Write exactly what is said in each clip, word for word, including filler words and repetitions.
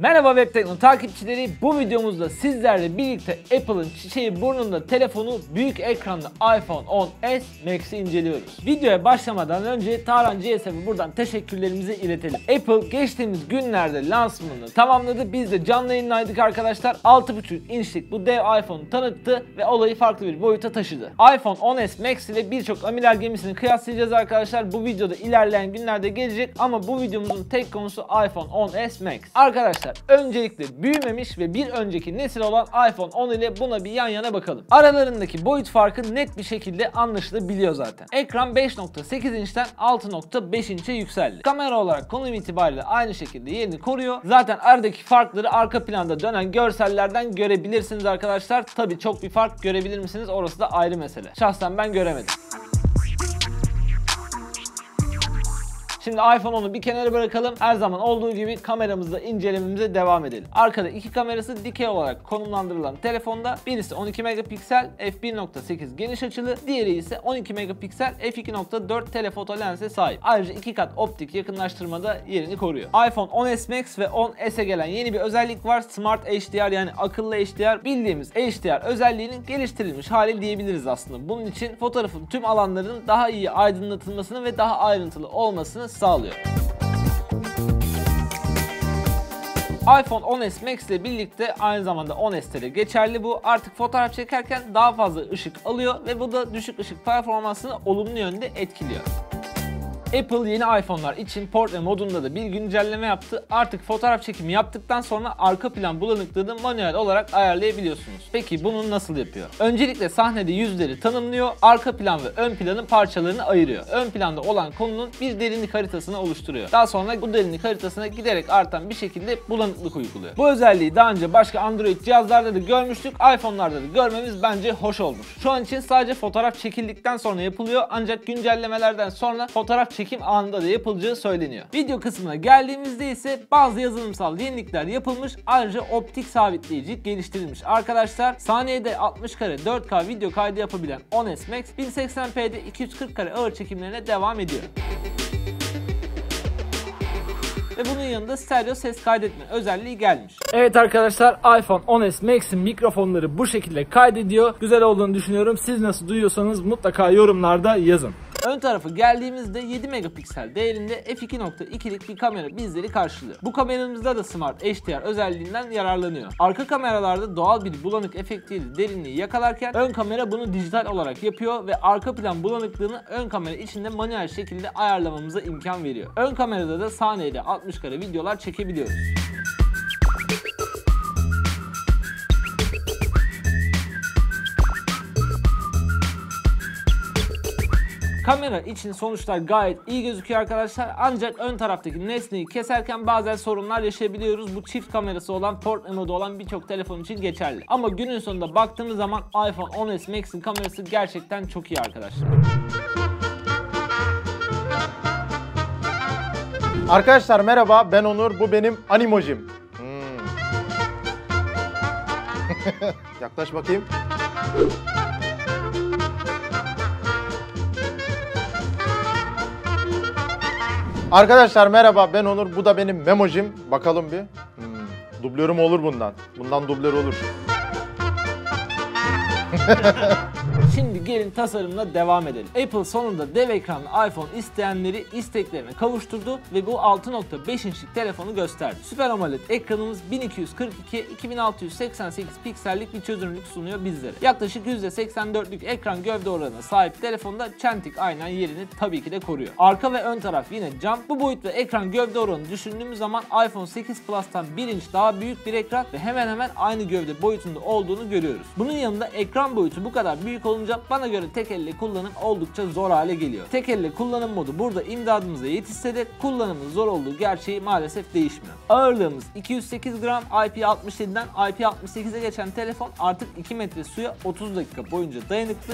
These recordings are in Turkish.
Merhaba Web Tekno takipçileri, bu videomuzda sizlerle birlikte Apple'ın çiçeği burnunda telefonu büyük ekranlı iPhone on S Max'i inceliyoruz. Videoya başlamadan önce Tarhan G S F'e buradan teşekkürlerimizi iletelim. Apple geçtiğimiz günlerde lansmanını tamamladı. Biz de canlı yayınlaydık arkadaşlar. altı buçuk inçlik bu dev iPhone'u tanıttı ve olayı farklı bir boyuta taşıdı. iPhone on S Max ile birçok amiral gemisini kıyaslayacağız arkadaşlar. Bu videoda ilerleyen günlerde gelecek ama bu videomuzun tek konusu iPhone on S Max. Arkadaşlar öncelikle büyümemiş ve bir önceki nesil olan iPhone on ile buna bir yan yana bakalım. Aralarındaki boyut farkı net bir şekilde anlaşılabiliyor zaten. Ekran beş nokta sekiz inçten altı nokta beş inçe yükseldi. Kamera olarak konum itibariyle aynı şekilde yerini koruyor. Zaten aradaki farkları arka planda dönen görsellerden görebilirsiniz arkadaşlar. Tabii çok bir fark görebilir misiniz? Orası da ayrı mesele. Şahsen ben göremedim. Şimdi iPhone onu bir kenara bırakalım. Her zaman olduğu gibi kameramızla incelememize devam edelim. Arkada iki kamerası dikey olarak konumlandırılan telefonda birisi on iki megapiksel f bir nokta sekiz geniş açılı, diğeri ise on iki megapiksel f iki nokta dört telefoto lense sahip. Ayrıca iki kat optik yakınlaştırmada yerini koruyor. iPhone on S Max ve on S'e gelen yeni bir özellik var. Smart H D R, yani akıllı H D R. Bildiğimiz H D R özelliğinin geliştirilmiş hali diyebiliriz aslında. Bunun için fotoğrafın tüm alanlarının daha iyi aydınlatılmasını ve daha ayrıntılı olmasını sağlıyor. iPhone on S Max ile birlikte aynı zamanda on S'te de geçerli bu. Artık fotoğraf çekerken daha fazla ışık alıyor ve bu da düşük ışık performansını olumlu yönde etkiliyor. Apple yeni iPhone'lar için portre modunda da bir güncelleme yaptı. Artık fotoğraf çekimi yaptıktan sonra arka plan bulanıklığını manuel olarak ayarlayabiliyorsunuz. Peki bunu nasıl yapıyor? Öncelikle sahnede yüzleri tanımlıyor, arka plan ve ön planın parçalarını ayırıyor. Ön planda olan konunun bir derinlik haritasını oluşturuyor. Daha sonra bu derinlik haritasına giderek artan bir şekilde bulanıklık uyguluyor. Bu özelliği daha önce başka Android cihazlarda da görmüştük. iPhone'larda da görmemiz bence hoş olmuş. Şu an için sadece fotoğraf çekildikten sonra yapılıyor, ancak güncellemelerden sonra fotoğraf çekim anında da yapılacağı söyleniyor. Video kısmına geldiğimizde ise bazı yazılımsal yenilikler yapılmış, ayrıca optik sabitleyici geliştirilmiş. Arkadaşlar saniyede altmış kare dört K video kaydı yapabilen on S Max bin seksen p'de iki yüz kırk kare ağır çekimlerine devam ediyor. Ve bunun yanında stereo ses kaydetme özelliği gelmiş. Evet arkadaşlar, iPhone on S Max'in mikrofonları bu şekilde kaydediyor. Güzel olduğunu düşünüyorum. Siz nasıl duyuyorsanız mutlaka yorumlarda yazın. Ön tarafı geldiğimizde yedi megapiksel değerinde f iki nokta ikilik bir kamera bizleri karşılıyor. Bu kameramızda da Smart H D R özelliğinden yararlanıyor. Arka kameralarda doğal bir bulanık efektiyle derinliği yakalarken ön kamera bunu dijital olarak yapıyor ve arka plan bulanıklığını ön kamera içinde manuel şekilde ayarlamamıza imkan veriyor. Ön kamerada da saniyede altmış kare videolar çekebiliyoruz. Kamera için sonuçlar gayet iyi gözüküyor arkadaşlar, ancak ön taraftaki nesneyi keserken bazen sorunlar yaşayabiliyoruz. Bu çift kamerası olan, portre modu olan birçok telefon için geçerli. Ama günün sonunda baktığımız zaman iPhone on S Max'in kamerası gerçekten çok iyi arkadaşlar. Arkadaşlar merhaba, ben Onur, bu benim animojim. Hmm. Yaklaş bakayım. Arkadaşlar merhaba, ben Onur, bu da benim memojim. Bakalım bir. Hmm. Dublörüm olur bundan. Bundan dublör olur. Şimdi gelin tasarımla devam edelim. Apple sonunda dev ekranlı iPhone isteyenleri isteklerine kavuşturdu ve bu altı nokta beş inçlik telefonu gösterdi. Super AMOLED ekranımız bin iki yüz kırk iki iki bin altı yüz seksen sekiz piksellik bir çözünürlük sunuyor bizlere. Yaklaşık yüzde seksen dörtlük ekran gövde oranına sahip telefonda çentik aynen yerini tabii ki de koruyor. Arka ve ön taraf yine cam. Bu boyut ve ekran gövde oranı düşündüğümüz zaman iPhone sekiz Plus'tan bir inç daha büyük bir ekran ve hemen hemen aynı gövde boyutunda olduğunu görüyoruz. Bunun yanında ekran boyutu bu kadar büyük olunca bana göre tek elle kullanım oldukça zor hale geliyor. Tek elle kullanım modu burada imdadımıza yetişse de kullanımın zor olduğu gerçeği maalesef değişmiyor. Ağırlığımız iki yüz sekiz gram, I P altmış yediden I P altmış sekize geçen telefon artık iki metre suya otuz dakika boyunca dayanıklı.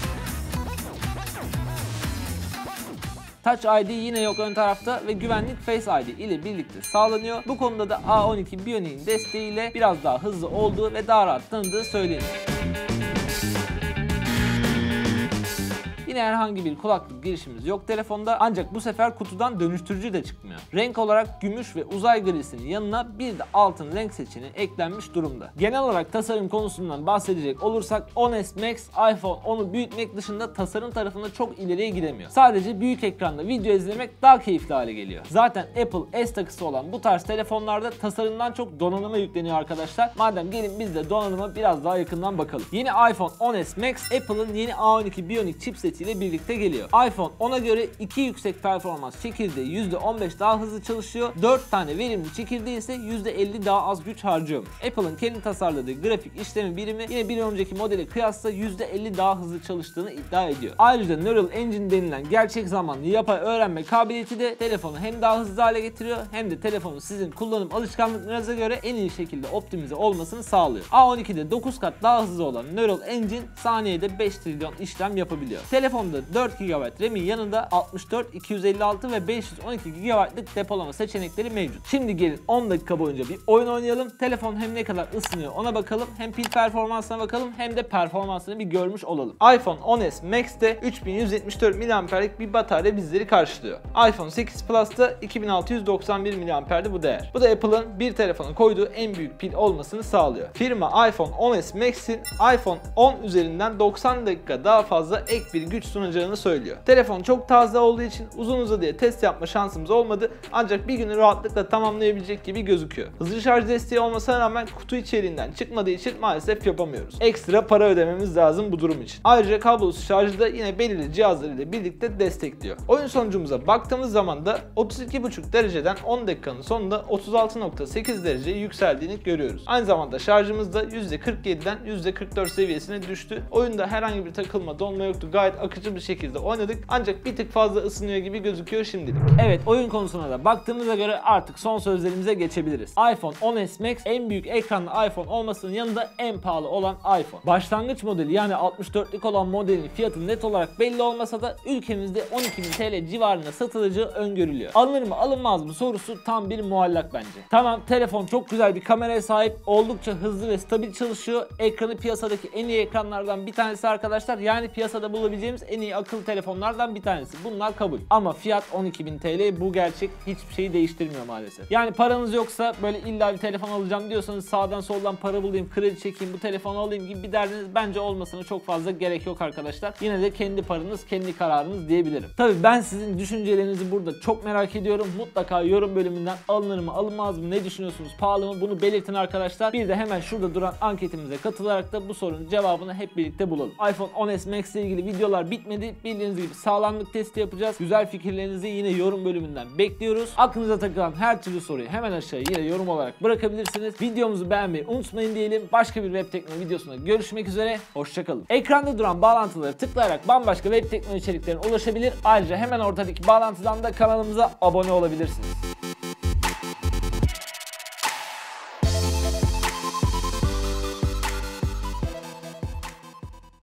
Touch I D yine yok ön tarafta ve güvenlik Face I D ile birlikte sağlanıyor. Bu konuda da A on iki Bionic desteğiyle biraz daha hızlı olduğu ve daha rahat tanıdığı söyleniyor. Yine herhangi bir kulaklık girişimiz yok telefonda, ancak bu sefer kutudan dönüştürücü de çıkmıyor. Renk olarak gümüş ve uzay grisinin yanına bir de altın renk seçeneği eklenmiş durumda. Genel olarak tasarım konusundan bahsedecek olursak on S Max iPhone onu büyütmek dışında tasarım tarafında çok ileriye gidemiyor. Sadece büyük ekranda video izlemek daha keyifli hale geliyor. Zaten Apple S takısı olan bu tarz telefonlarda tasarımdan çok donanıma yükleniyor arkadaşlar. Madem gelin biz de donanıma biraz daha yakından bakalım. Yeni iPhone on S Max Apple'ın yeni A on iki Bionic chipsetiyle birlikte geliyor. iPhone ona göre iki yüksek performans çekirdeği yüzde on beş daha hızlı çalışıyor. dört tane verimli çekirdeği ise yüzde elli daha az güç harcıyormuş. Apple'ın kendi tasarladığı grafik işlemi birimi yine bir önceki modele kıyasla yüzde elli daha hızlı çalıştığını iddia ediyor. Ayrıca Neural Engine denilen gerçek zamanlı yapay öğrenme kabiliyeti de telefonu hem daha hızlı hale getiriyor hem de telefonu sizin kullanım alışkanlıklarınıza göre en iyi şekilde optimize olmasını sağlıyor. A on iki'de dokuz kat daha hızlı olan Neural Engine saniyede beş trilyon işlem yapabiliyor. Telefonda dört gigabayt RAM'in yanında altmış dört, iki yüz elli altı ve beş yüz on iki gigabaytlık depolama seçenekleri mevcut. Şimdi gelin on dakika boyunca bir oyun oynayalım. Telefon hem ne kadar ısınıyor ona bakalım, hem pil performansına bakalım, hem de performansını bir görmüş olalım. iPhone on S Max'te üç bin yüz yetmiş dört miliamperlik bir batarya bizleri karşılıyor. iPhone sekiz Plus'ta iki bin altı yüz doksan bir miliamperdi bu değer. Bu da Apple'ın bir telefona koyduğu en büyük pil olmasını sağlıyor. Firma iPhone on S Max'in iPhone on üzerinden doksan dakika daha fazla ek bir güç sunacağını söylüyor. Telefon çok taze olduğu için uzun uzadıya test yapma şansımız olmadı, ancak bir günü rahatlıkla tamamlayabilecek gibi gözüküyor. Hızlı şarj desteği olmasına rağmen kutu içeriğinden çıkmadığı için maalesef yapamıyoruz. Ekstra para ödememiz lazım bu durum için. Ayrıca kablosuz şarjı da yine belirli cihazlarıyla birlikte destekliyor. Oyun sonucumuza baktığımız zaman da otuz iki buçuk dereceden on dakikanın sonunda otuz altı nokta sekiz dereceye yükseldiğini görüyoruz. Aynı zamanda şarjımız da yüzde kırk yedi'den yüzde kırk dört seviyesine düştü. Oyunda herhangi bir takılma, donma yoktu. Gayet akıcı bir şekilde oynadık. Ancak bir tık fazla ısınıyor gibi gözüküyor şimdilik. Evet, oyun konusuna da baktığımıza göre artık son sözlerimize geçebiliriz. iPhone on S Max en büyük ekranlı iPhone olmasının yanında en pahalı olan iPhone. Başlangıç modeli yani altmış dörtlük olan modelin fiyatı net olarak belli olmasa da ülkemizde on iki bin T L civarında satılacağı öngörülüyor. Alınır mı alınmaz mı sorusu tam bir muallak bence. Tamam, telefon çok güzel bir kameraya sahip, oldukça hızlı ve stabil çalışıyor. Ekranı piyasadaki en iyi ekranlardan bir tanesi arkadaşlar. Yani piyasada bulabileceğimiz en iyi akıllı telefonlardan bir tanesi. Bunlar kabul. Ama fiyat on iki bin T L, bu gerçek hiçbir şeyi değiştirmiyor maalesef. Yani paranız yoksa, böyle illa bir telefon alacağım diyorsanız, sağdan soldan para bulayım, kredi çekeyim, bu telefonu alayım gibi bir derdiniz bence olmasına çok fazla gerek yok arkadaşlar. Yine de kendi paranız, kendi kararınız diyebilirim. Tabii ben sizin düşüncelerinizi burada çok merak ediyorum. Mutlaka yorum bölümünden alınır mı alınmaz mı, ne düşünüyorsunuz, pahalı mı, bunu belirtin arkadaşlar. Bir de hemen şurada duran anketimize katılarak da bu sorunun cevabını hep birlikte bulalım. iPhone on S Max ile ilgili videolar bitmedi. Bildiğiniz gibi sağlamlık testi yapacağız. Güzel fikirlerinizi yine yorum bölümünden bekliyoruz. Aklınıza takılan her türlü soruyu hemen aşağıya yine yorum olarak bırakabilirsiniz. Videomuzu beğenmeyi unutmayın diyelim. Başka bir web teknoloji videosunda görüşmek üzere. Hoşçakalın. Ekranda duran bağlantıları tıklayarak bambaşka web teknoloji içeriklerine ulaşabilir. Ayrıca hemen ortadaki bağlantıdan da kanalımıza abone olabilirsiniz.